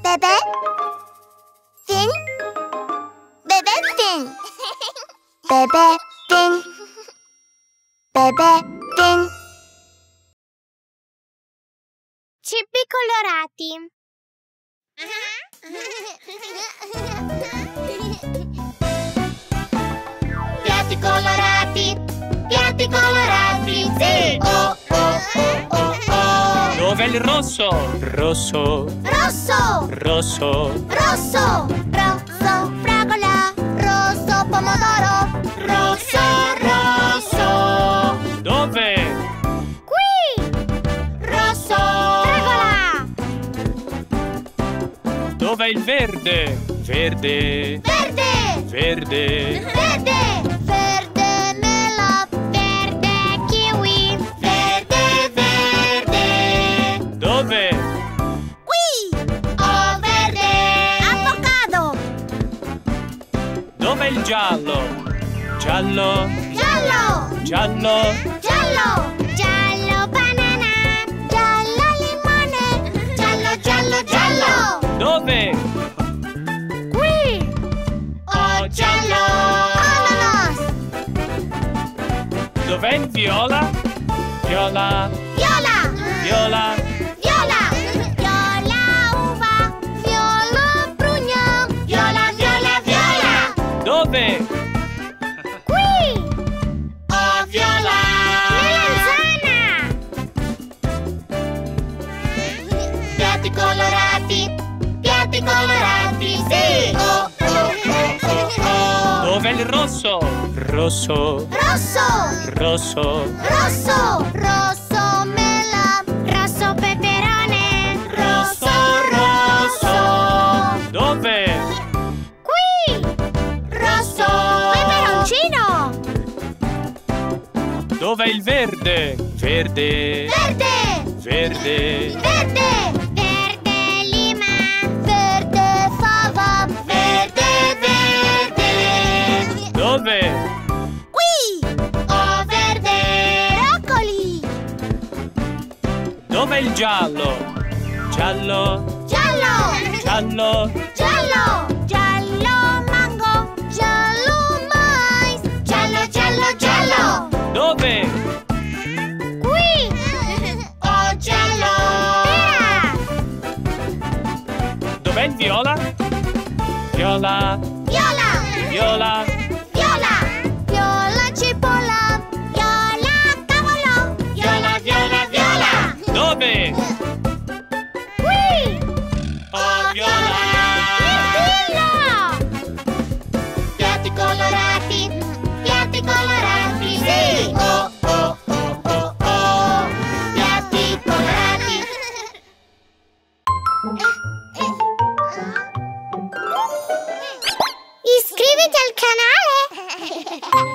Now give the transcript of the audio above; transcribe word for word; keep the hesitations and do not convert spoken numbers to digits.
Bebè Fin. Bebè Fin. Bebè Fin. Bebè Fin. Cibi colorati. Piatti colorati. Piatti colorati. Sì. Oh, oh, oh, oh, oh. Dov'è il rosso? Rosso. Rosso. Rosso. Rosso. Rosso. Fragola. Rosso. Pomodoro. Rosso. Rosso. Dove? Qui. Rosso. Fragola. Dov'è il verde? Verde. Verde. Verde. Verde. Verde mela. Verde kiwi. Verde, verde. Dove? Qui. Oh, verde. Avocado. Dov'è il giallo? Giallo. Giallo. Giallo. Giallo. Giallo banana. Giallo limone. Giallo, giallo, giallo. Dove? Qui. Oh, giallo. Ananas. Dov'è il viola? Viola. Viola. Viola. Viola. Viola uva. Viola prugna. Viola, viola, viola. Dove? Qui. Oh, viola. Melanzana. Piatti colorati. Piatti colorati. Sì. Oh, oh, oh, oh, oh. Dov'è il rosso? Rosso. Rosso. Rosso. Rosso. Rosso mela. Rosso peperone. Rosso, rosso. Dove? Qui. Rosso. Peperoncino. Dov'è il verde? Verde. Verde. Verde. Verde. Verde lima. Verde fava. Verde, verde. Dove? Qui. Oh, verde. Broccoli. Dov'è il giallo? Giallo. Giallo. Giallo. Giallo. Giallo mango. Giallo mais. Giallo, giallo, giallo. Dove? Qui. Oh, giallo. Pera. Dov'è il viola? Viola. Viola. Viola. Viola. Viola cipolla. Viola cavolo. Viola, viola, viola. Dove? Qui. Oh, viola. Mirtillo. Piatti colorati. Piatti colorati. Sì. Oh, oh, oh, oh, oh. Piatti colorati. Iscriviti al canale.